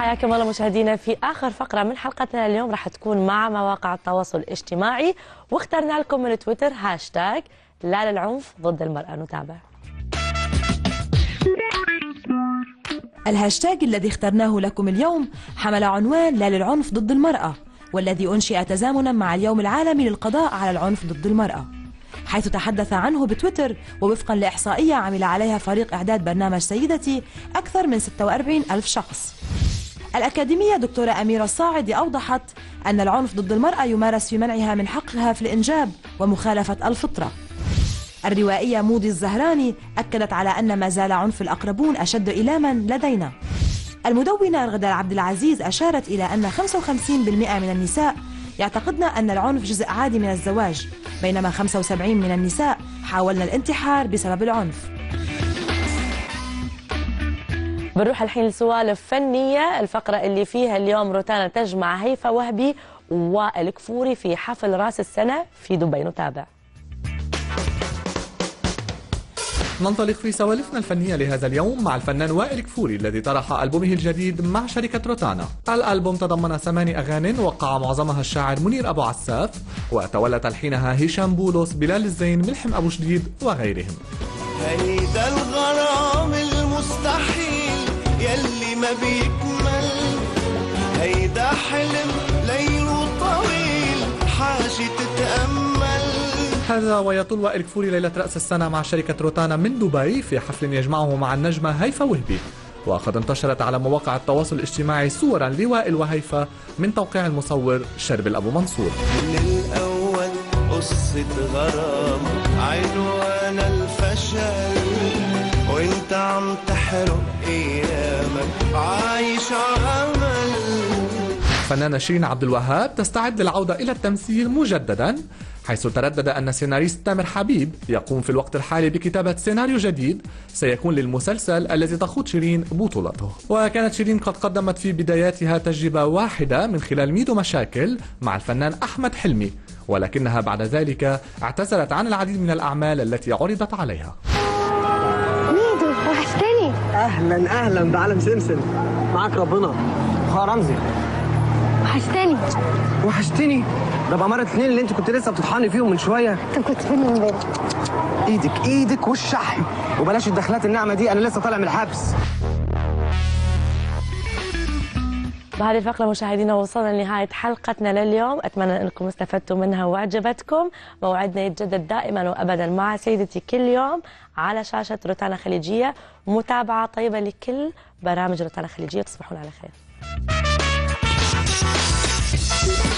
حياكم الله مشاهدينا في آخر فقرة من حلقتنا اليوم. راح تكون مع مواقع التواصل الاجتماعي، واخترنا لكم من تويتر هاشتاج لا للعنف ضد المرأة. نتابع. الهاشتاج الذي اخترناه لكم اليوم حمل عنوان لا للعنف ضد المرأة، والذي أنشئ تزامنا مع اليوم العالمي للقضاء على العنف ضد المرأة، حيث تحدث عنه بتويتر. ووفقا لإحصائية عمل عليها فريق إعداد برنامج سيدتي أكثر من 46 ألف شخص. الأكاديمية دكتورة أميرة الصاعدي أوضحت أن العنف ضد المرأة يمارس في منعها من حقها في الإنجاب ومخالفة الفطرة. الروائية مودي الزهراني أكدت على أن ما زال عنف الأقربون أشد إيلاما لدينا. المدونة غدا عبد العزيز أشارت إلى أن 55% من النساء يعتقدن أن العنف جزء عادي من الزواج، بينما 75% من النساء حاولن الانتحار بسبب العنف. بنروح الحين لسوالف فنية، الفقرة اللي فيها اليوم روتانا تجمع هيفا وهبي ووائل كفوري في حفل راس السنة في دبي. نتابع. ننطلق في سوالفنا الفنية لهذا اليوم مع الفنان وائل كفوري الذي طرح ألبومه الجديد مع شركة روتانا. الألبوم تضمن 8 أغاني وقع معظمها الشاعر منير أبو عساف، وتولى تلحينها هشام بولس، بلال الزين، ملحم أبو جديد وغيرهم. هيدا الغرام المستحيل يلي ما بيكمل، هيدا حلم ليله طويل حاجة تتأمل. هذا ويطل وائل كفوري ليلة رأس السنة مع شركة روتانا من دبي في حفل يجمعه مع النجمة هيفا وهبي. وقد انتشرت على مواقع التواصل الاجتماعي صورا لوائل وهيفا من توقيع المصور شربل أبو منصور. من الأول قصة غرام عنوان الفشل، وانت عم تحرق ايامك عايش عمل. فنانة شيرين عبد الوهاب تستعد للعودة إلى التمثيل مجددا، حيث تردد أن سيناريست تامر حبيب يقوم في الوقت الحالي بكتابة سيناريو جديد سيكون للمسلسل الذي تخوض شيرين بطولته. وكانت شيرين قد قدمت في بداياتها تجربة واحدة من خلال ميدو مشاكل مع الفنان أحمد حلمي، ولكنها بعد ذلك اعتذرت عن العديد من الأعمال التي عرضت عليها. ميدو وحشتني. أهلا بعالم سمسم، معاك ربنا. أخويا رمزي وحشتني. ده بأمارة الاثنين اللي انت كنت لسه بتطحني فيهم من شويه. انت كنت فين من امبارح؟ ايدك والشحم، وبلاش الدخلات الناعمه دي، انا لسه طالع من الحبس. بهذه الفقرة مشاهدينا وصلنا لنهاية حلقتنا لليوم، أتمنى أنكم استفدتوا منها وعجبتكم. موعدنا يتجدد دائما وأبدا مع سيدتي كل يوم على شاشة روتانا خليجية. متابعة طيبة لكل برامج روتانا خليجية، تصبحون على خير.